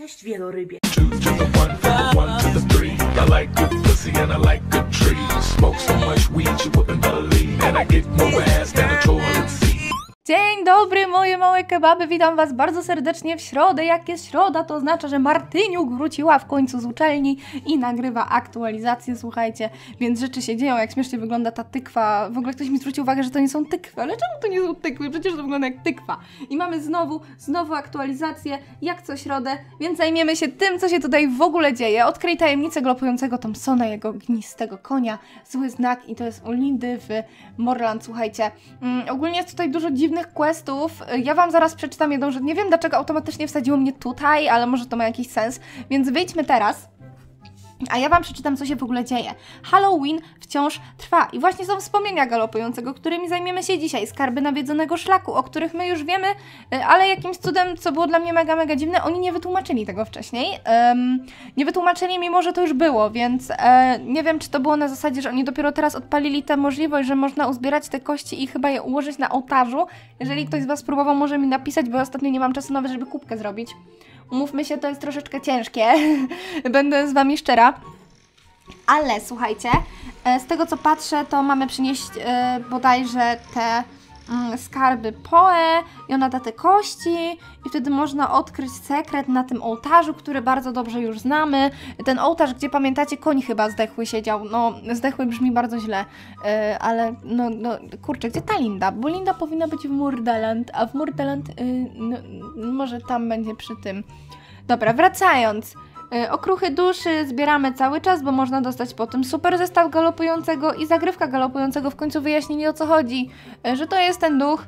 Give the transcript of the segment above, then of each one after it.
Cześć wielorybie. Two to the one, from the one to the three. I like good pussy and I like good trees. Smoke so much weed you wouldn't believe. And I get more ass than a toilet seat. Dzień dobry, moje małe kebaby, witam was bardzo serdecznie w środę. Jak jest środa, to oznacza, że Martyniuk wróciła w końcu z uczelni i nagrywa aktualizację, słuchajcie, więc rzeczy się dzieją, jak śmiesznie wygląda ta tykwa. W ogóle ktoś mi zwrócił uwagę, że to nie są tykwy, ale czemu to nie są tykwy? Przecież to wygląda jak tykwa. I mamy znowu aktualizację, jak co środę, więc zajmiemy się tym, co się tutaj w ogóle dzieje. Odkryj tajemnicę galopującego Thompsona, jego gnistego konia, zły znak i to jest u Lindy w Moorland, słuchajcie. Ogólnie jest tutaj dużo dziwnych questów. Ja wam zaraz przeczytam jedną rzecz. Nie wiem, dlaczego automatycznie wsadziło mnie tutaj, ale może to ma jakiś sens. Więc wyjdźmy teraz, a ja wam przeczytam, co się w ogóle dzieje. Halloween wciąż trwa i właśnie są wspomnienia galopującego, którymi zajmiemy się dzisiaj. Skarby nawiedzonego szlaku, o których my już wiemy, ale jakimś cudem, co było dla mnie mega dziwne, oni nie wytłumaczyli tego wcześniej. Nie wytłumaczyli, mimo że to już było, więc nie wiem, czy to było na zasadzie, że oni dopiero teraz odpalili tę możliwość, że można uzbierać te kości i chyba je ułożyć na ołtarzu. Jeżeli ktoś z was próbował, może mi napisać, bo ostatnio nie mam czasu nawet, żeby kubkę zrobić. Umówmy się, to jest troszeczkę ciężkie, będę z wami szczera. Ale słuchajcie, z tego co patrzę, to mamy przynieść bodajże te skarby Poe i ona da te kości i wtedy można odkryć sekret na tym ołtarzu, który bardzo dobrze już znamy. Ten ołtarz, gdzie pamiętacie, koń chyba zdechły siedział. No, zdechły brzmi bardzo źle, ale no kurczę, gdzie ta Linda? Bo Linda powinna być w Moorland, a w Moorland może tam będzie przy tym. Dobra, wracając. Okruchy duszy zbieramy cały czas, bo można dostać potem super zestaw galopującego i zagrywka galopującego w końcu wyjaśnili, o co chodzi, że to jest ten duch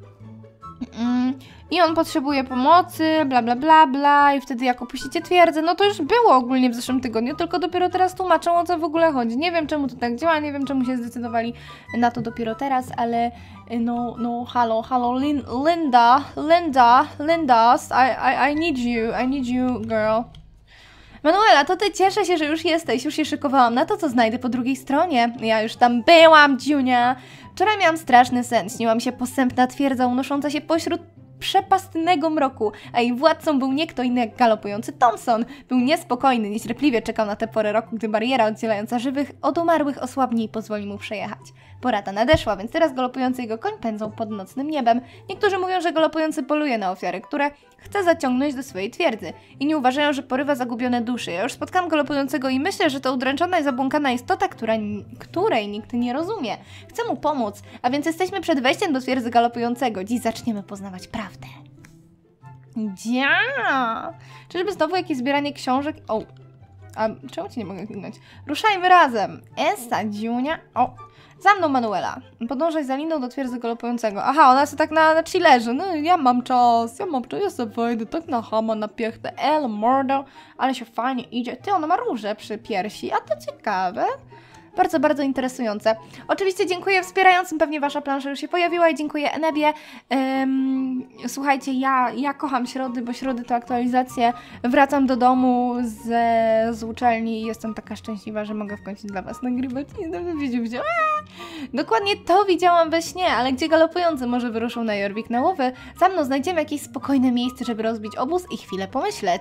i on potrzebuje pomocy, bla i wtedy jak opuścicie twierdzę, no to już było ogólnie w zeszłym tygodniu, tylko dopiero teraz tłumaczą, o co w ogóle chodzi. Nie wiem, czemu to tak działa, nie wiem, czemu się zdecydowali na to dopiero teraz, ale halo, Linda, I need you, girl. Manuela, to ty, cieszę się, że już jesteś, już się szykowałam na to, co znajdę po drugiej stronie. Ja już tam byłam, Dziunia. Wczoraj miałam straszny sen, śniła mi się posępna twierdza unosząca się pośród przepastnego mroku, a jej władcą był nie kto inny jak galopujący Thompson. Był niespokojny, niecierpliwie czekał na tę porę roku, gdy bariera oddzielająca żywych od umarłych osłabnie i pozwoli mu przejechać. Pora ta nadeszła, więc teraz galopujący jego koń pędzą pod nocnym niebem. Niektórzy mówią, że galopujący poluje na ofiary, które chce zaciągnąć do swojej twierdzy. Inni uważają, że porywa zagubione duszy. Ja już spotkałam galopującego i myślę, że to udręczona i zabłąkana istota, której nikt nie rozumie. Chcę mu pomóc, a więc jesteśmy przed wejściem do twierdzy galopującego. Dziś zaczniemy poznawać prawdę. Czyżby znowu jakieś zbieranie książek? O, a czemu ci nie mogę kliknąć? Ruszajmy razem. Esa, Dziunia. O, za mną, Manuela. Podążaj za Lindą do twierdzy galopującego. Aha, ona sobie tak na chillerze. No, ja mam czas, ja sobie wejdę tak na chama, na piechtę. El mordo, ale się fajnie idzie. Ty, ona ma róże przy piersi, a to ciekawe. Bardzo interesujące. Oczywiście dziękuję wspierającym, pewnie wasza plansza już się pojawiła i dziękuję Enebie. Słuchajcie, ja kocham środy, bo środy to aktualizacje. Wracam do domu z uczelni i jestem taka szczęśliwa, że mogę w końcu dla was nagrywać. Dokładnie to widziałam we śnie, ale gdzie galopujący może wyruszą na Jorvik na łowy, za mną znajdziemy jakieś spokojne miejsce, żeby rozbić obóz i chwilę pomyśleć.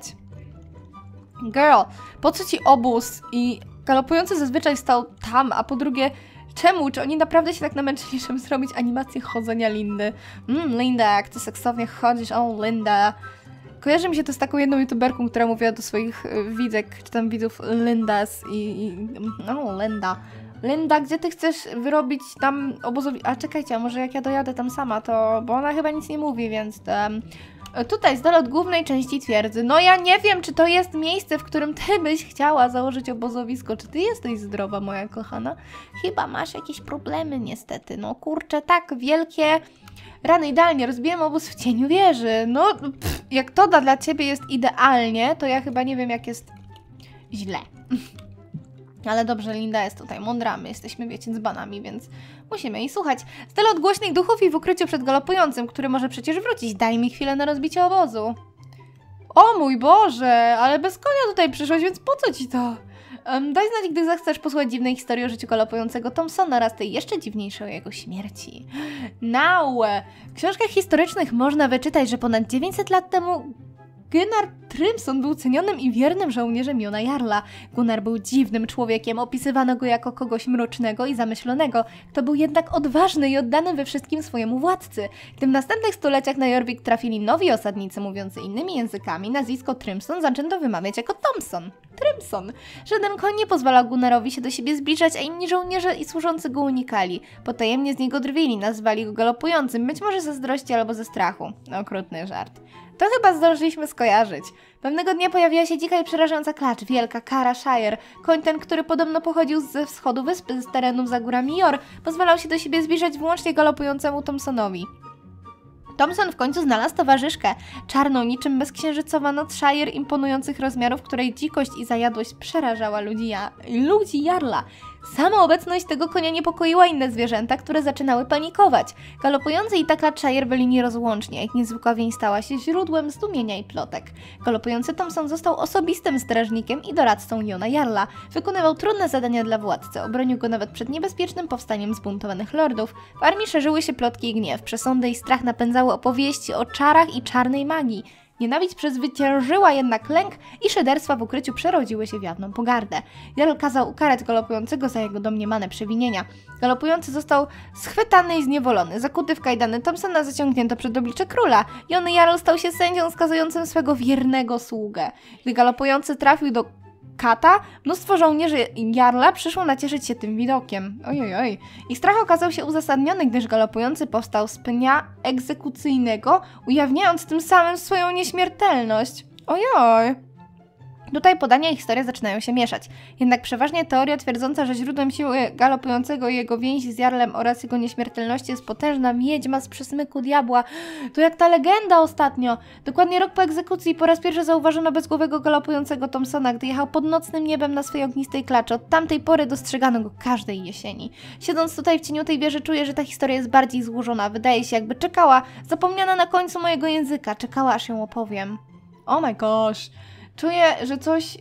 Girl, po co ci obóz i... Galopujący zazwyczaj stał tam, a po drugie, czemu? Czy oni naprawdę się tak namęczyli, żeby zrobić animację chodzenia Lindy? Linda, jak ty seksownie chodzisz, o Linda. Kojarzy mi się to z taką jedną youtuberką, która mówiła do swoich widzek, czy tam widzów Lindas Linda. Linda, gdzie ty chcesz wyrobić tam obozowi... A czekajcie, a może jak ja dojadę tam sama, to... Bo ona chyba nic nie mówi, więc... Tutaj, z dala od głównej części twierdzy. No ja nie wiem, czy to jest miejsce, w którym ty byś chciała założyć obozowisko. Czy ty jesteś zdrowa, moja kochana? Chyba masz jakieś problemy, niestety. No kurczę, tak wielkie rany. Idealnie, rozbiłem obóz w cieniu wieży. No, jak to dla ciebie jest idealnie, to ja chyba nie wiem, jak jest źle. Ale dobrze, Linda jest tutaj mądra, my jesteśmy, wiecie, dzbanami, więc musimy jej słuchać. Z dala od głośnych duchów i w ukryciu przed galopującym, który może przecież wrócić. Daj mi chwilę na rozbicie obozu. O mój Boże, ale bez konia tutaj przyszłaś, więc po co ci to? Daj znać, gdy zechcesz posłuchać dziwnej historii o życiu galopującego Thompsona oraz tej jeszcze dziwniejszej o jego śmierci. W książkach historycznych można wyczytać, że ponad 900 lat temu Gunnar Trimson był cenionym i wiernym żołnierzem Jona Jarla. Gunnar był dziwnym człowiekiem, opisywano go jako kogoś mrocznego i zamyślonego, kto był jednak odważny i oddany we wszystkim swojemu władcy. Gdy w następnych stuleciach na Jorvik trafili nowi osadnicy mówiący innymi językami, nazwisko Trimson zaczęto wymawiać jako Thompson. Trimson. Żaden koń nie pozwalał Gunnarowi się do siebie zbliżać, a inni żołnierze i służący go unikali. Potajemnie z niego drwili, nazwali go galopującym, być może ze zdrości albo ze strachu. Okrutny żart. To chyba zdążyliśmy skojarzyć. Pewnego dnia pojawiła się dzika i przerażająca klacz, wielka Kara Shire. Koń ten, który podobno pochodził ze wschodu wyspy, z terenów za górami Yor, pozwalał się do siebie zbliżać wyłącznie galopującemu Thompsonowi. Thompson w końcu znalazł towarzyszkę, czarną niczym bezksiężycowa noc Shire imponujących rozmiarów, której dzikość i zajadłość przerażała ludzi Jarla. Sama obecność tego konia niepokoiła inne zwierzęta, które zaczynały panikować. Galopujący i ta klacz Shire byli nierozłączni, a ich niezwykła więź stała się źródłem zdumienia i plotek. Galopujący Thompson został osobistym strażnikiem i doradcą Jona Jarla. Wykonywał trudne zadania dla władcy, obronił go nawet przed niebezpiecznym powstaniem zbuntowanych lordów. W armii szerzyły się plotki i gniew, przesądy i strach napędzały opowieści o czarach i czarnej magii. Nienawiść przezwyciężyła jednak lęk i szyderstwa w ukryciu przerodziły się w jawną pogardę. Jarl kazał ukarać galopującego za jego domniemane przewinienia. Galopujący został schwytany i zniewolony. Zakuty w kajdany Thompsona zaciągnięto przed oblicze króla. Jon Jarl stał się sędzią skazującym swego wiernego sługę. Gdy galopujący trafił do kata, mnóstwo żołnierzy Jarla przyszło nacieszyć się tym widokiem. Ojojoj. Ich strach okazał się uzasadniony, gdyż galopujący powstał z pnia egzekucyjnego, ujawniając tym samym swoją nieśmiertelność. Ojoj. Tutaj podania i historia zaczynają się mieszać. Jednak przeważnie teoria twierdząca, że źródłem siły galopującego i jego więzi z Jarlem oraz jego nieśmiertelności jest potężna wiedźma z przysmyku diabła. To jak ta legenda ostatnio. Dokładnie rok po egzekucji po raz pierwszy zauważono bezgłowego galopującego Thompsona, gdy jechał pod nocnym niebem na swojej ognistej klaczy. Od tamtej pory dostrzegano go każdej jesieni. Siedząc tutaj w cieniu tej wieży czuję, że ta historia jest bardziej złożona. Wydaje się, jakby czekała, zapomniana na końcu mojego języka. Czekała, aż ją opowiem. Oh my gosh. Czuję, że coś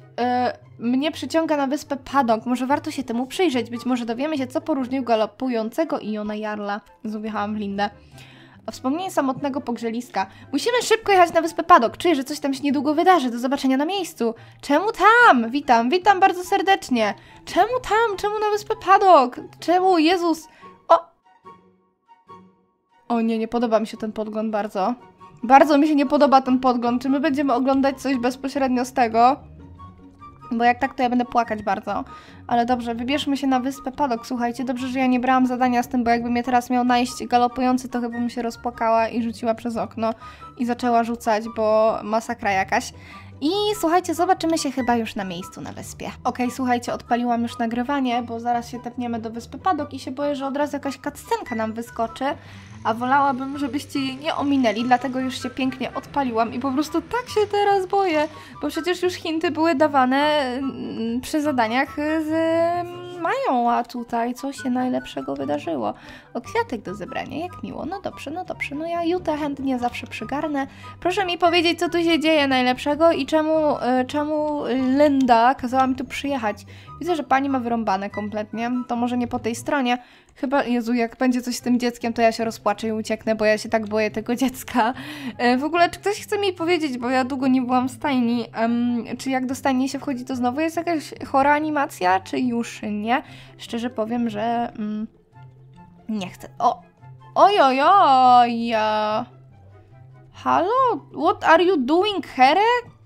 mnie przyciąga na wyspę Paddock. Może warto się temu przyjrzeć. Być może dowiemy się, co poróżnił galopującego i Jona Jarla. Wjechałam w lindę. O wspomnienie samotnego pogrzeliska. Musimy szybko jechać na wyspę Paddock. Czuję, że coś tam się niedługo wydarzy. Do zobaczenia na miejscu. Czemu tam? Witam bardzo serdecznie. Czemu tam? Czemu na wyspę Paddock? Czemu? Jezus! O nie podoba mi się ten podgląd bardzo. Bardzo mi się nie podoba ten podgląd. Czy my będziemy oglądać coś bezpośrednio z tego? Bo jak tak, to ja będę płakać bardzo. Ale dobrze, wybierzmy się na wyspę Paddock. Słuchajcie, dobrze, że ja nie brałam zadania z tym, bo jakby mnie teraz miał najść galopujący, to chyba bym się rozpłakała i rzuciła przez okno. I zaczęła rzucać, bo masakra jakaś. I słuchajcie, zobaczymy się chyba już na miejscu na wyspie. Okej, słuchajcie, odpaliłam już nagrywanie, bo zaraz się tepniemy do wyspy Paddock i się boję, że od razu jakaś cutscenka nam wyskoczy. A wolałabym, żebyście jej nie ominęli, dlatego już się pięknie odpaliłam i po prostu tak się teraz boję, bo przecież już hinty były dawane przy zadaniach z Mają, a tutaj co się najlepszego wydarzyło. O, kwiatek do zebrania, jak miło. No dobrze, no ja Jutę chętnie zawsze przygarnę. Proszę mi powiedzieć, co tu się dzieje najlepszego i czemu Linda kazała mi tu przyjechać. Widzę, że pani ma wyrąbane kompletnie, to może nie po tej stronie. Chyba, Jezu, jak będzie coś z tym dzieckiem, to ja się rozpłaczę i ucieknę, bo ja się tak boję tego dziecka. W ogóle, czy ktoś chce mi powiedzieć, bo ja długo nie byłam w stajni, czy jak do stajni się wchodzi, to znowu jest jakaś chora animacja, czy już nie? Szczerze powiem, że nie chcę. Ojojoj! Halo? What are you doing, here?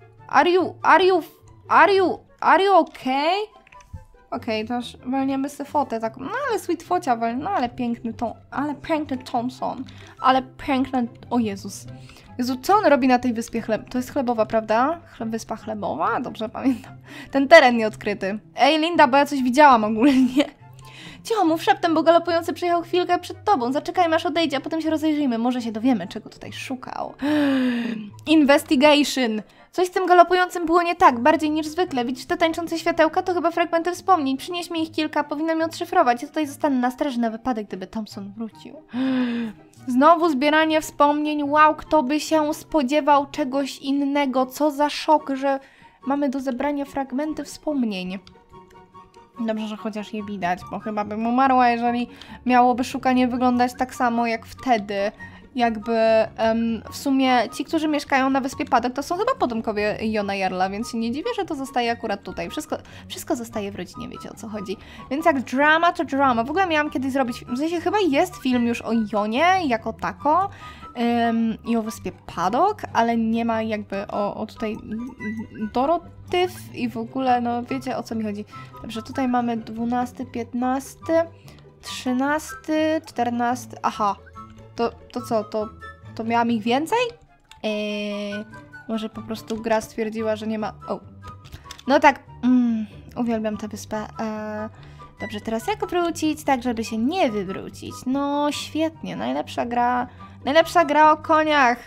Are you okay? Okej, to już walniemy sobie fotę taką, no ale sweet focia, no ale piękny Thompson, ale piękny, o Jezus. Jezu, co on robi na tej wyspie to jest chlebowa, prawda? Wyspa chlebowa? Dobrze pamiętam. Ten teren nieodkryty. Ej, Linda, bo ja coś widziałam ogólnie. Cicho, mów szeptem, bo galopujący przyjechał chwilkę przed tobą. Zaczekajmy, aż odejdzie, a potem się rozejrzyjmy. Może się dowiemy, czego tutaj szukał. Investigation. Coś z tym galopującym było nie tak, bardziej niż zwykle. Widzisz te tańczące światełka? To chyba fragmenty wspomnień. Przynieś mi ich kilka, powinnam je odszyfrować. Ja tutaj zostanę na straży na wypadek, gdyby Thompson wrócił. Znowu zbieranie wspomnień. Wow, kto by się spodziewał czegoś innego. Co za szok, że mamy do zebrania fragmenty wspomnień. Dobrze, że chociaż je widać, bo chyba bym umarła, jeżeli miałoby szukanie wyglądać tak samo jak wtedy. jakby w sumie ci, którzy mieszkają na wyspie Paddock, to są chyba potomkowie Jona Jarla, więc się nie dziwię, że to zostaje akurat tutaj. Wszystko zostaje w rodzinie, wiecie o co chodzi. Więc jak drama to drama. W ogóle miałam kiedyś zrobić, w sensie chyba jest film już o Jonie jako tako i o wyspie Paddock, ale nie ma jakby o tutaj Dorotyw i w ogóle, no wiecie o co mi chodzi. Dobrze, tutaj mamy 12, 15, 13, 14, aha. To co? To miałam ich więcej? Może po prostu gra stwierdziła, że nie ma... O. No tak, uwielbiam tę wyspę. Dobrze, teraz jak wrócić, tak żeby się nie wywrócić? No świetnie, najlepsza gra o koniach.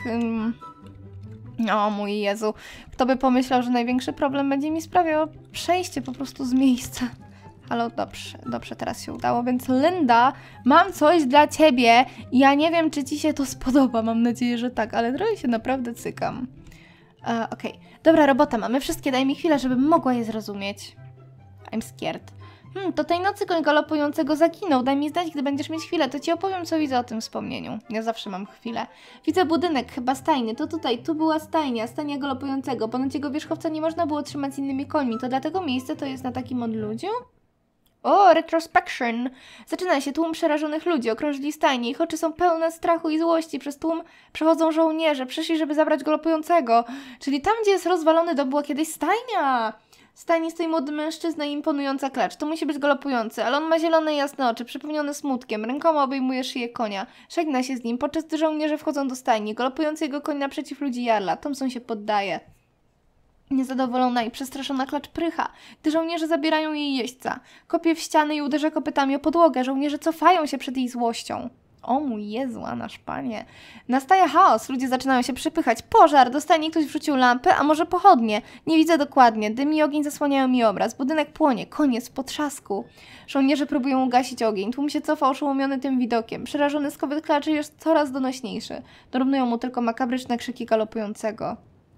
O mój Jezu, kto by pomyślał, że największy problem będzie mi sprawiał przejście po prostu z miejsca. Ale dobrze, teraz się udało, więc Linda, mam coś dla ciebie. Ja nie wiem, czy ci się to spodoba, mam nadzieję, że tak, ale trochę się naprawdę cykam. Okej, dobra robota, mamy wszystkie, daj mi chwilę, żebym mogła je zrozumieć. I'm scared. To tej nocy koń galopującego zaginął, daj mi znać, gdy będziesz mieć chwilę, to ci opowiem, co widzę o tym wspomnieniu. Ja zawsze mam chwilę. Widzę budynek, chyba stajny, to tutaj, tu była stajnia galopującego, ponoć jego wierzchowca nie można było trzymać z innymi końmi, to dlatego miejsce to jest na takim odludziu? O, retrospection! Zaczyna się tłum przerażonych ludzi, okrążyli stajnie, ich oczy są pełne strachu i złości, przez tłum przechodzą żołnierze, przyszli, żeby zabrać galopującego. Czyli tam, gdzie jest rozwalony dom, była kiedyś stajnia! W stajni stoi młody mężczyzna i imponująca klacz. To musi być galopujący, ale on ma zielone jasne oczy, przepełnione smutkiem. Rękoma obejmuje szyję konia. Żegna się z nim, podczas gdy żołnierze wchodzą do stajni. Galopujący jego koń naprzeciw ludzi Jarla. Thompson się poddaje. Niezadowolona i przestraszona klacz prycha, gdy żołnierze zabierają jej jeźdźca. Kopie w ściany i uderza kopytami o podłogę. Żołnierze cofają się przed jej złością. O mój Jezu, a nasz Panie. Nastaje chaos, ludzie zaczynają się przypychać. Pożar, do stajni ktoś wrzucił lampę, a może pochodnie. Nie widzę dokładnie, dym i ogień zasłaniają mi obraz. Budynek płonie, koniec w potrzasku. Żołnierze próbują ugasić ogień, tłum się cofa oszołomiony tym widokiem. Przerażony skowyt klaczy jest coraz donośniejszy. Dorównują mu tylko makabryczne krzyki galopującego.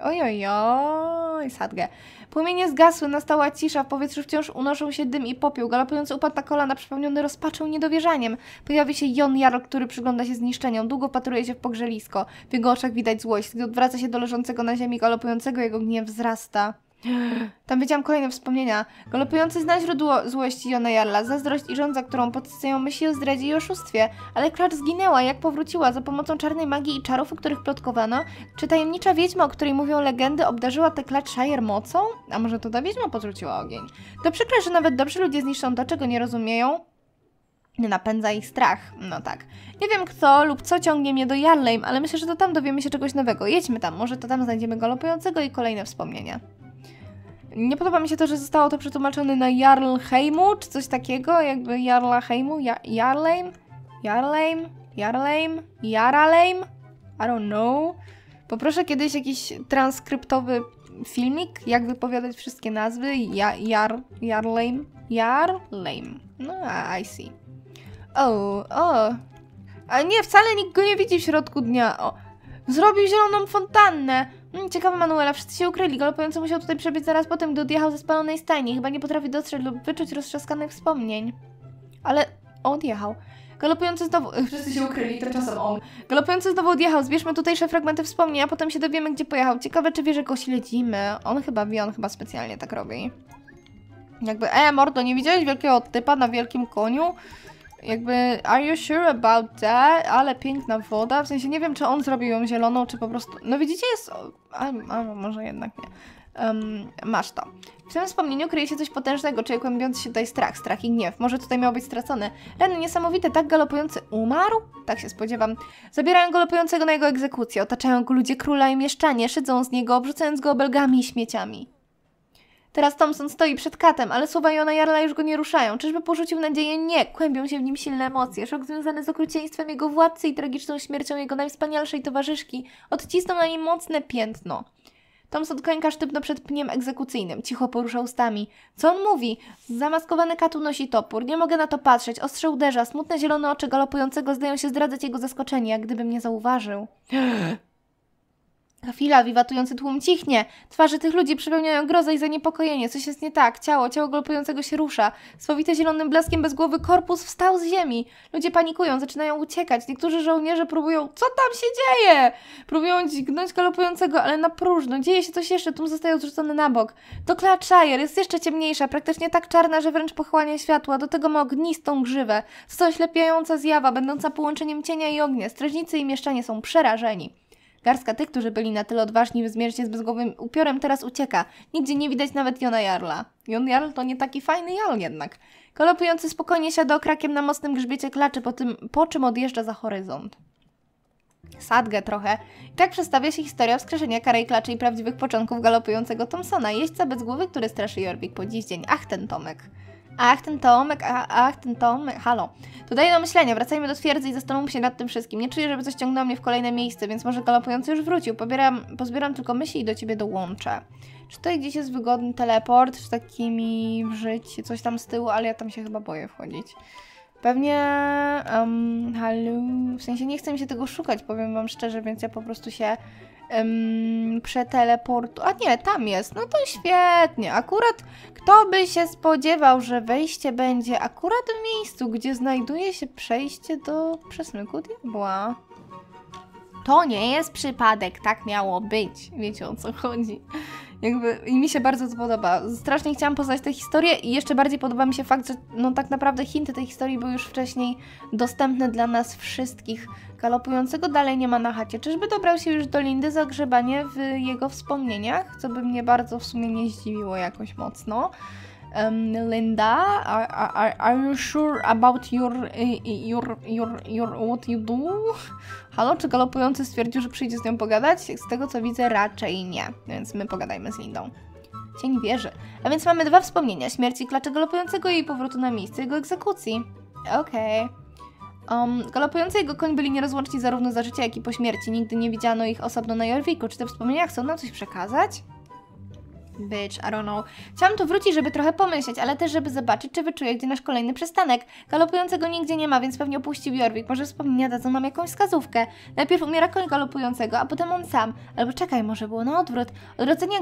Ojojoj, sadgę. Płomienie zgasły, nastała cisza, w powietrzu wciąż unoszą się dym i popiół. Galopujący upadł na kolana, przepełniony rozpaczą i niedowierzaniem. Pojawi się Jon Jarl, który przygląda się zniszczeniom. Długo patruje się w pogrzelisko. W jego oczach widać złość. Gdy odwraca się do leżącego na ziemi galopującego, jego gniew wzrasta. Tam widziałam kolejne wspomnienia. Galopujący zna źródło złości Jona Jarla, zazdrość i żądza, którą podsycają myśli o zdradzie i oszustwie. Ale klacz zginęła, jak powróciła? Za pomocą czarnej magii i czarów, o których plotkowano? Czy tajemnicza wiedźma, o której mówią legendy, obdarzyła tę klacz Shire mocą? A może to ta wiedźma podrzuciła ogień? To przykre, że nawet dobrzy ludzie zniszczą to, czego nie rozumieją. Napędza ich strach. No tak. Nie wiem kto lub co ciągnie mnie do Jarlheim, ale myślę, że to tam dowiemy się czegoś nowego. Jedźmy tam, może to tam znajdziemy galopującego i kolejne wspomnienia. Nie podoba mi się to, że zostało to przetłumaczone na Jarlheimu, czy coś takiego, jakby Jarlheimu, Jarlheim, Jaralheim, I don't know. Poproszę kiedyś jakiś transkryptowy filmik, jak wypowiadać wszystkie nazwy. Jarlheim. No, I see. A nie, wcale nikt go nie widzi w środku dnia. O, zrobił zieloną fontannę. Ciekawe, Manuela, wszyscy się ukryli. Galopujący musiał tutaj przebiec zaraz potem, gdy odjechał ze spalonej stajni. Chyba nie potrafi dostrzec lub wyczuć roztrzaskanych wspomnień. Ale odjechał. Galopujący znowu... Wszyscy się ukryli, tymczasem on. Galopujący znowu odjechał. Zbierzmy tutejsze fragmenty wspomnień, a potem się dowiemy, gdzie pojechał. Ciekawe, czy wie, że go śledzimy. On chyba wie, on chyba specjalnie tak robi. Jakby, mordo, nie widziałeś wielkiego typa na wielkim koniu? Jakby, are you sure about that? Ale piękna woda. W sensie nie wiem, czy on zrobił ją zieloną, czy po prostu... No widzicie, jest... A może jednak nie. Masz to. W tym wspomnieniu kryje się coś potężnego, czyli kłębiący się tutaj strach i gniew. Może tutaj miał być stracony. Rany niesamowite, tak galopujący umarł? Tak się spodziewam. Zabierają galopującego na jego egzekucję. Otaczają go ludzie króla i mieszczanie. Szydzą z niego, obrzucając go obelgami i śmieciami. Teraz Thompson stoi przed katem, ale słowa Jona Jarla już go nie ruszają. Czyżby porzucił nadzieję? Nie. Kłębią się w nim silne emocje. Szok związany z okrucieństwem jego władcy i tragiczną śmiercią jego najwspanialszej towarzyszki odcisnął na nim mocne piętno. Thompson klęka sztywno przed pniem egzekucyjnym. Cicho porusza ustami. Co on mówi? Zamaskowany kat unosi topór. Nie mogę na to patrzeć. Ostrze uderza. Smutne zielone oczy galopującego zdają się zdradzać jego zaskoczenie, jak gdybym nie zauważył. Chwila, wiwatujący tłum cichnie. Twarze tych ludzi przepełniają grozę i zaniepokojenie. Coś jest nie tak. Ciało galopującego się rusza. Spowite zielonym blaskiem bez głowy korpus wstał z ziemi. Ludzie panikują, zaczynają uciekać. Niektórzy żołnierze próbują... Co tam się dzieje? Próbują dźgnąć galopującego, ale na próżno. Dzieje się coś jeszcze. Tłum zostaje odrzucony na bok. To Clatshire jest jeszcze ciemniejsza, praktycznie tak czarna, że wręcz pochłania światła. Do tego ma ognistą grzywę. To coś oślepiająca zjawa, będąca połączeniem cienia i ognia. Strażnicy i mieszczanie są przerażeni. Garstka tych, którzy byli na tyle odważni, by zmierzyć się z bezgłowym upiorem, teraz ucieka. Nigdzie nie widać nawet Jona Jarla. Jon Jarl to nie taki fajny Jarl jednak. Galopujący spokojnie siada okrakiem na mocnym grzbiecie klaczy, po czym odjeżdża za horyzont. Sadgę trochę. I tak przedstawia się historia wskrzeszenia Karej Klaczy i prawdziwych początków galopującego Thompsona, jeźdźca bez głowy, który straszy Jorvik po dziś dzień. Ach, ten Tomek. Ach, ten Tomek, halo. To daje do myślenia, wracajmy do twierdzy i zastanówmy się nad tym wszystkim. Nie czuję, żeby coś ciągnęło mnie w kolejne miejsce, więc może galopujący już wrócił. Pozbieram tylko myśli i do ciebie dołączę. Czy tutaj gdzieś jest wygodny teleport, czy takimi w życie, coś tam z tyłu, ale ja tam się chyba boję wchodzić. Pewnie, halo, w sensie nie chcę mi się tego szukać, powiem wam szczerze, więc ja po prostu się przeteleportu. A nie, tam jest. No to świetnie. Akurat kto by się spodziewał, że wejście będzie akurat w miejscu, gdzie znajduje się przejście do przesmyku diabła. To nie jest przypadek, tak miało być. Wiecie, o co chodzi. I mi się bardzo to podoba. Strasznie chciałam poznać tę historię i jeszcze bardziej podoba mi się fakt, że no tak naprawdę hinty tej historii były już wcześniej dostępne dla nas wszystkich. Galopującego dalej nie ma na chacie. Czyżby dobrał się już do Lindy za grzebanie w jego wspomnieniach? Co by mnie bardzo w sumie nie zdziwiło jakoś mocno. Linda, are you sure about your what you do? Halo, czy galopujący stwierdził, że przyjdzie z nią pogadać? Z tego co widzę, raczej nie. Więc my pogadajmy z Lindą. Cień wierzy. A więc mamy dwa wspomnienia. Śmierci klacza galopującego i jej powrotu na miejsce jego egzekucji. Okej. Galopujący i jego koń byli nierozłączni zarówno za życia, jak i po śmierci. Nigdy nie widziano ich osobno na Jorviku. Czy te wspomnienia chcą nam coś przekazać? Bitch, I don't know. Chciałam tu wrócić, żeby trochę pomyśleć, ale też, żeby zobaczyć, czy wyczuję, gdzie nasz kolejny przystanek. Galopującego nigdzie nie ma, więc pewnie opuścił Jorvik. Może wspomnienia dadzą nam jakąś wskazówkę. Najpierw umiera koń galopującego, a potem on sam. Albo czekaj, może było na odwrót. Odrodzenie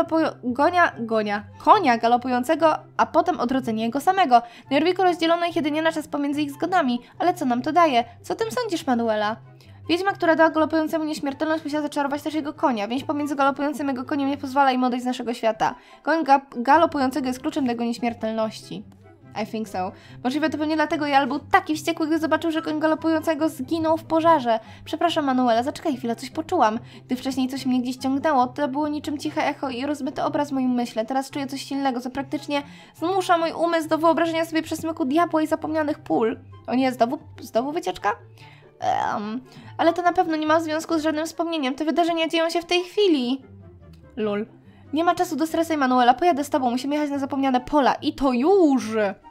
konia galopującego, a potem odrodzenie jego samego. Na Jorviku rozdzielono ich jedynie na czas pomiędzy ich zgonami. Ale co nam to daje? Co o tym sądzisz, Manuela? Wiedźma, która dała galopującemu nieśmiertelność, musiała zaczarować też jego konia. Więź pomiędzy galopującym i jego koniem nie pozwala im odejść z naszego świata. Koń galopującego jest kluczem do jego nieśmiertelności. I think so. Możliwe to pewnie dlatego Jarl był taki wściekły, gdy zobaczył, że koń galopującego zginął w pożarze. Przepraszam, Manuela, zaczekaj chwilę, coś poczułam. Gdy wcześniej coś mnie gdzieś ciągnęło, to było niczym ciche echo i rozmyty obraz w moim myśle. Teraz czuję coś silnego, co praktycznie zmusza mój umysł do wyobrażenia sobie przesmyku diabła i zapomnianych pól. O nie, znowu wycieczka? Ale to na pewno nie ma związku z żadnym wspomnieniem. Te wydarzenia dzieją się w tej chwili. Lol. Nie ma czasu do stresu, Manuela. Pojadę z tobą. Musimy jechać na zapomniane pola. I to już!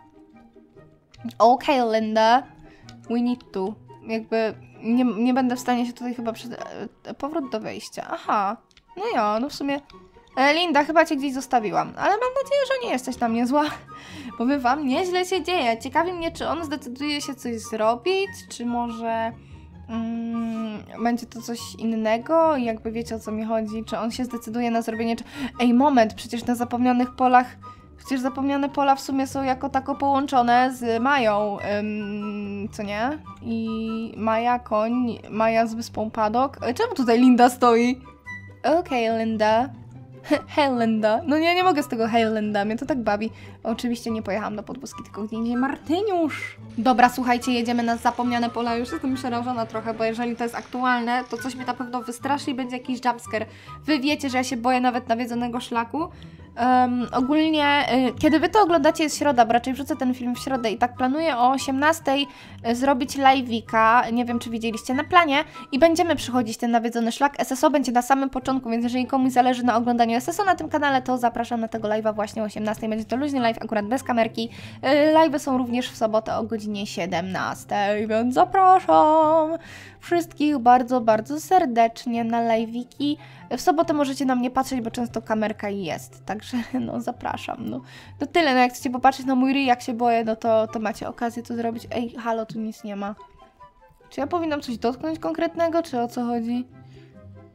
Okej, Linda. We need to. Jakby nie będę w stanie się tutaj chyba powrót do wejścia. Aha. No ja, no w sumie... Linda, chyba cię gdzieś zostawiłam. Ale mam nadzieję, że nie jesteś na mnie zła. Powiem wam, nieźle się dzieje. Ciekawi mnie, czy on zdecyduje się coś zrobić, czy może... będzie to coś innego, jakby wiecie, o co mi chodzi, czy on się zdecyduje na zrobienie... Ej, moment, przecież na zapomnianych polach... Przecież zapomniane pola w sumie są jako tako połączone z Mają, co nie? I Maja, koń, Maja z wyspą Padok. Czemu tutaj Linda stoi? Okej, Linda. Hej, Linda. No nie mogę z tego hej, Linda, mnie to tak bawi. Oczywiście nie pojechałam do Podwózki, tylko gdzie indziej. Martyniusz! Dobra, słuchajcie, jedziemy na zapomniane pola. Już jestem przerażona trochę, bo jeżeli to jest aktualne, to coś mnie na pewno wystraszy i będzie jakiś jumpscare. Wy wiecie, że ja się boję nawet nawiedzonego szlaku. Ogólnie, kiedy wy to oglądacie, jest środa, bo raczej wrzucę ten film w środę i tak planuję o 18:00 zrobić live'ika, nie wiem czy widzieliście na planie i będziemy przychodzić ten nawiedzony szlak. SSO będzie na samym początku, więc jeżeli komuś zależy na oglądaniu SSO na tym kanale, to zapraszam na tego live'a właśnie o 18:00, będzie to luźny live, akurat bez kamerki. Live'y są również w sobotę o godzinie 17:00, więc zapraszam wszystkich bardzo, bardzo serdecznie na live'iki. W sobotę możecie na mnie patrzeć, bo często kamerka jest, także no zapraszam. No tyle, no jak chcecie popatrzeć na mój ryj, jak się boję, no to macie okazję to zrobić. Ej, halo, tu nic nie ma. Czy ja powinnam coś dotknąć konkretnego, czy o co chodzi?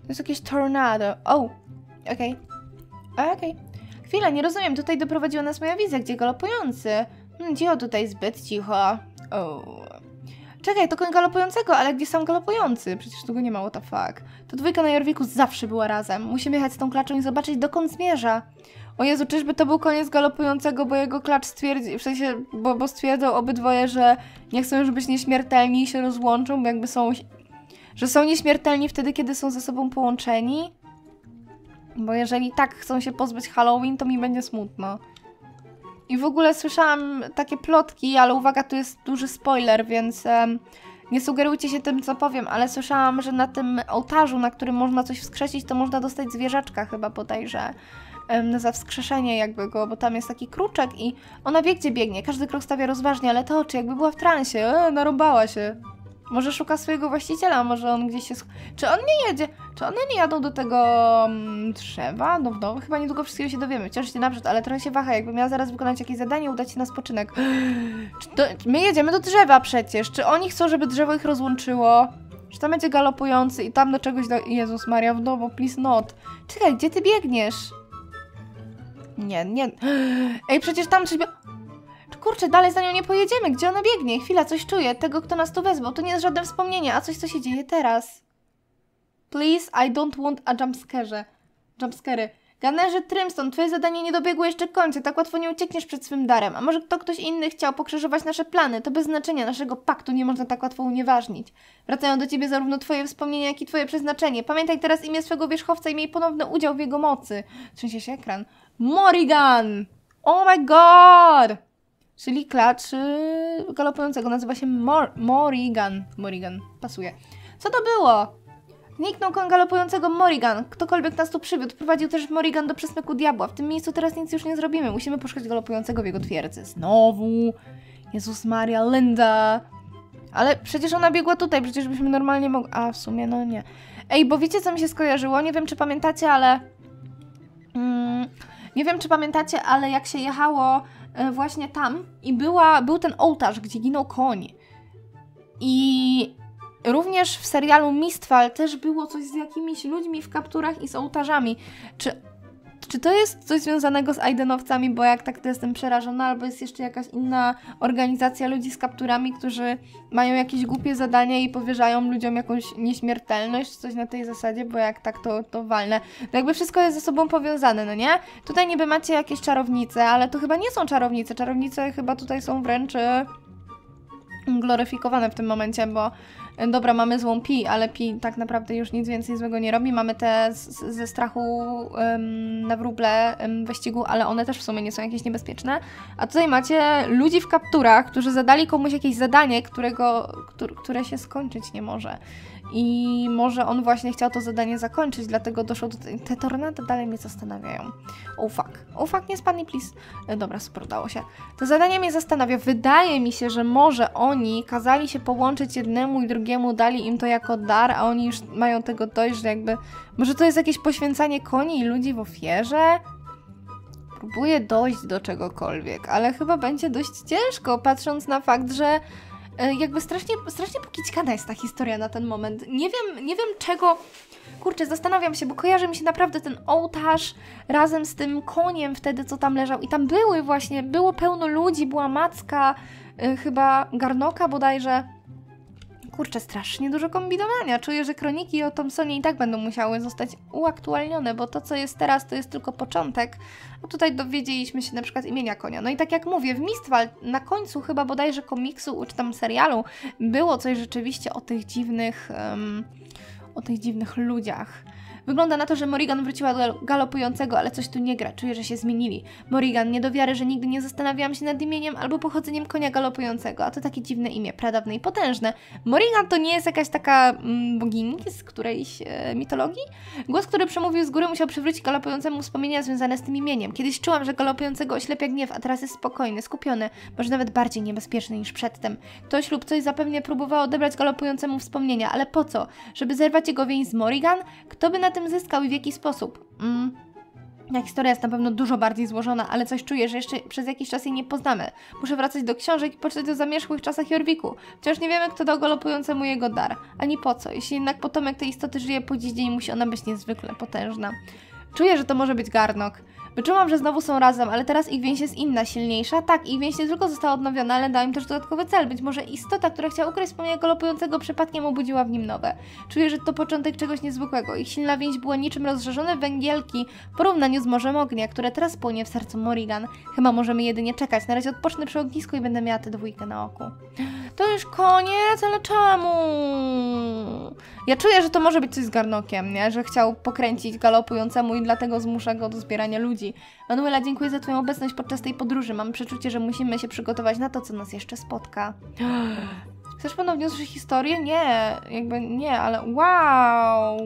jest jakieś tornado. O! Okej. Okej. Chwila, nie rozumiem. Tutaj doprowadziła nas moja wizja. Gdzie galopujący? Cicho tutaj, zbyt cicho. O. Czekaj, to koń galopującego, ale gdzie sam galopujący? Przecież tu go nie ma, what the fuck. To dwójka na Jorwiku zawsze była razem. Musimy jechać z tą klaczą i zobaczyć, dokąd zmierza. O Jezu, czyżby to był koniec galopującego, bo jego klacz stwierdził, w sensie, bo stwierdzą obydwoje, że nie chcą już być nieśmiertelni i się rozłączą, bo jakby są, że są nieśmiertelni wtedy, kiedy są ze sobą połączeni. Bo jeżeli tak chcą się pozbyć Halloween, to mi będzie smutno. I w ogóle słyszałam takie plotki, ale uwaga, tu jest duży spoiler, więc nie sugerujcie się tym, co powiem, ale słyszałam, że na tym ołtarzu, na którym można coś wskrzesić, to można dostać zwierzaczka chyba bodajże za wskrzeszenie jakby go, bo tam jest taki kruczek i ona wie, gdzie biegnie. Każdy krok stawia rozważnie, ale to oczy, jakby była w transie, narąbała się. Może szuka swojego właściciela, może on gdzieś się... Czy on nie jedzie? Czy one nie jadą do tego drzewa? No, chyba niedługo wszystkiego się dowiemy. Wciąż się naprzód, ale trochę się waha. Jakbym miała zaraz wykonać jakieś zadanie, udać się na spoczynek. My jedziemy do drzewa przecież. Czy oni chcą, żeby drzewo ich rozłączyło? Czy tam będzie galopujący i tam do czegoś do... Jezus Maria, w nowo, please not. Czekaj, gdzie ty biegniesz? Nie. Ej, przecież tam coś... Kurczę, dalej za nią nie pojedziemy. Gdzie ona biegnie? Chwila, coś czuję. Tego, kto nas tu wezwał. To nie jest żadne wspomnienie, a coś, co się dzieje teraz. Please, I don't want a jumpscare. Gunnerze Trimstone, twoje zadanie nie dobiegło jeszcze końca. Tak łatwo nie uciekniesz przed swym darem. A może ktoś inny chciał pokrzyżować nasze plany? To bez znaczenia. Naszego paktu nie można tak łatwo unieważnić. Wracają do ciebie zarówno twoje wspomnienia, jak i twoje przeznaczenie. Pamiętaj teraz imię swego wierzchowca i miej ponowny udział w jego mocy. Trzęsie się ekran. Morrigan! Oh my god! Czyli klacz galopującego. Nazywa się Morrigan. Morrigan. Pasuje. Co to było? Zniknął koń galopującego Morrigan. Ktokolwiek nas tu przywiódł. Prowadził też Morrigan do przesmyku diabła. W tym miejscu teraz nic już nie zrobimy. Musimy poszukać galopującego w jego twierdzy. Znowu. Jezus Maria, Linda. Ale przecież ona biegła tutaj. Przecież byśmy normalnie mogli... A, w sumie no nie. Ej, bo wiecie, co mi się skojarzyło? Nie wiem, czy pamiętacie, ale... Nie wiem, czy pamiętacie, ale jak się jechało właśnie tam i był ten ołtarz, gdzie ginął koń. I również w serialu Mistfall też było coś z jakimiś ludźmi w kapturach i z ołtarzami. Czy to jest coś związanego z Aidenowcami, bo jak tak to jestem przerażona, albo jest jeszcze jakaś inna organizacja ludzi z kapturami, którzy mają jakieś głupie zadania i powierzają ludziom jakąś nieśmiertelność, coś na tej zasadzie, bo jak tak to walne. To jakby wszystko jest ze sobą powiązane, no nie? Tutaj niby macie jakieś czarownice, ale to chyba nie są czarownice. Czarownice chyba tutaj są wręcz gloryfikowane w tym momencie, bo dobra, mamy złą Pi, ale Pi tak naprawdę już nic więcej złego nie robi. Mamy te ze strachu na wróble wyścigu, ale one też w sumie nie są jakieś niebezpieczne. A tutaj macie ludzi w kapturach, którzy zadali komuś jakieś zadanie, które się skończyć nie może. I może on właśnie chciał to zadanie zakończyć, dlatego doszło do... Te tornady dalej mnie zastanawiają. Oh fuck, nie spadnij, please. Dobra, super, udało się. To zadanie mnie zastanawia. Wydaje mi się, że może oni kazali się połączyć jednemu i drugiemu, dali im to jako dar, a oni już mają tego dość, że jakby... Może to jest jakieś poświęcanie koni i ludzi w ofierze? Próbuję dojść do czegokolwiek, ale chyba będzie dość ciężko, patrząc na fakt, że jakby strasznie pokićkana jest ta historia na ten moment. Nie wiem czego... Kurczę, zastanawiam się, bo kojarzy mi się naprawdę ten ołtarz razem z tym koniem wtedy, co tam leżał. I tam było pełno ludzi, była macka, chyba Garnoka bodajże. Kurczę, strasznie dużo kombinowania. Czuję, że kroniki o Thompsonie i tak będą musiały zostać uaktualnione, bo to, co jest teraz, to jest tylko początek. A tutaj dowiedzieliśmy się na przykład imienia konia. No i tak jak mówię, w Mistfall na końcu chyba bodajże komiksu, czy tam serialu było coś rzeczywiście o tych dziwnych ludziach. Wygląda na to, że Morrigan wróciła do galopującego, ale coś tu nie gra. Czuję, że się zmienili. Morrigan, nie do wiary, że nigdy nie zastanawiałam się nad imieniem albo pochodzeniem konia galopującego. A to takie dziwne imię, pradawne i potężne. Morrigan to nie jest jakaś taka bogini z którejś mitologii? Głos, który przemówił z góry, musiał przywrócić galopującemu wspomnienia związane z tym imieniem. Kiedyś czułam, że galopującego oślepia gniew, a teraz jest spokojny, skupiony, może nawet bardziej niebezpieczny niż przedtem. Ktoś lub coś zapewne próbowało odebrać galopującemu wspomnienia, ale po co? Żeby zerwać jego więź z Morrigan? Kto by na tym zyskał i w jaki sposób? Ta historia jest na pewno dużo bardziej złożona, ale coś czuję, że jeszcze przez jakiś czas jej nie poznamy. Muszę wracać do książek i poczytać o zamierzchłych czasach Jorviku. Wciąż nie wiemy, kto dał galopującemu jego dar, ani po co. Jeśli jednak potomek tej istoty żyje po dziś dzień, musi ona być niezwykle potężna. Czuję, że to może być Garnok. Wyczułam, że znowu są razem, ale teraz ich więź jest inna, silniejsza. Tak, ich więź nie tylko została odnowiona, ale dała im też dodatkowy cel. Być może istota, która chciała ukryć wspomnienia galopującego, przypadkiem obudziła w nim nowe. Czuję, że to początek czegoś niezwykłego. Ich silna więź była niczym rozżarzone węgielki w porównaniu z morzem ognia, które teraz płynie w sercu Morrigan. Chyba możemy jedynie czekać. Na razie odpocznę przy ognisku i będę miała tę dwójkę na oku. To już koniec, ale czemu? Ja czuję, że to może być coś z Garnokiem, nie? Że chciał pokręcić galopującemu i dlatego zmusza go do zbierania ludzi. Manuela, dziękuję za Twoją obecność podczas tej podróży. Mam przeczucie, że musimy się przygotować na to, co nas jeszcze spotka. Chcesz ponownie usłyszeć historię? Nie, jakby nie, ale wow,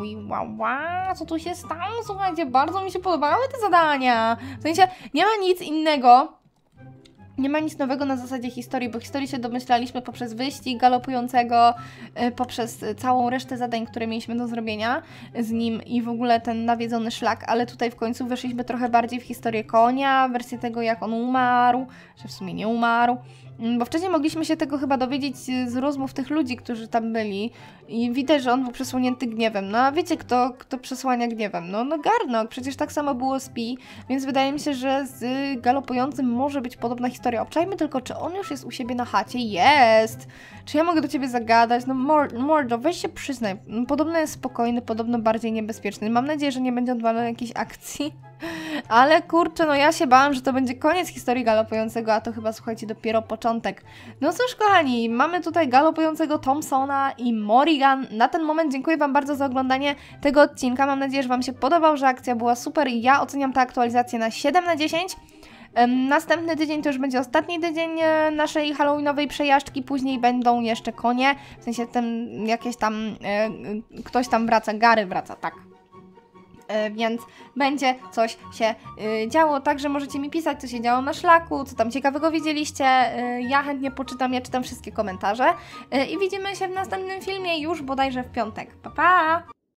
co tu się stało? Słuchajcie, bardzo mi się podobały te zadania. W sensie, nie ma nic innego. Nie ma nic nowego na zasadzie historii, bo historii się domyślaliśmy poprzez wyścig galopującego, poprzez całą resztę zadań, które mieliśmy do zrobienia z nim i w ogóle ten nawiedzony szlak, ale tutaj w końcu weszliśmy trochę bardziej w historię konia, wersję tego, jak on umarł, że w sumie nie umarł. Bo wcześniej mogliśmy się tego chyba dowiedzieć z rozmów tych ludzi, którzy tam byli i widać, że on był przesłonięty gniewem. No a wiecie, kto przesłania gniewem? No Garnok, przecież tak samo było z Pi, więc wydaje mi się, że z galopującym może być podobna historia. Obczajmy tylko, czy on już jest u siebie na chacie? Jest! Czy ja mogę do ciebie zagadać? No mordo, weź się przyznaj. Podobno jest spokojny, podobno bardziej niebezpieczny. Mam nadzieję, że nie będzie odwalał jakiejś akcji. Ale kurczę, no ja się bałam, że to będzie koniec historii galopującego, a to chyba, słuchajcie, dopiero początek. No cóż, kochani, mamy tutaj galopującego Thompsona i Morrigan. Na ten moment dziękuję Wam bardzo za oglądanie tego odcinka. Mam nadzieję, że Wam się podobał, że akcja była super i ja oceniam tę aktualizację na 7 na 10. Następny tydzień to już będzie ostatni tydzień naszej halloweenowej przejażdżki, później będą jeszcze konie, w sensie jakieś tam, ktoś tam wraca, Gary wraca, tak. Więc będzie coś się działo, także możecie mi pisać, co się działo na szlaku, co tam ciekawego widzieliście. Ja chętnie poczytam, ja czytam wszystkie komentarze i widzimy się w następnym filmie już bodajże w piątek. Pa, pa!